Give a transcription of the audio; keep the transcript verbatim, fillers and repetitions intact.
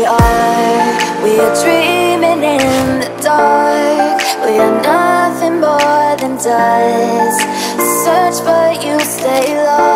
we are, we are dreaming in the dark. We are nothing more than dust. Search but you stay lost.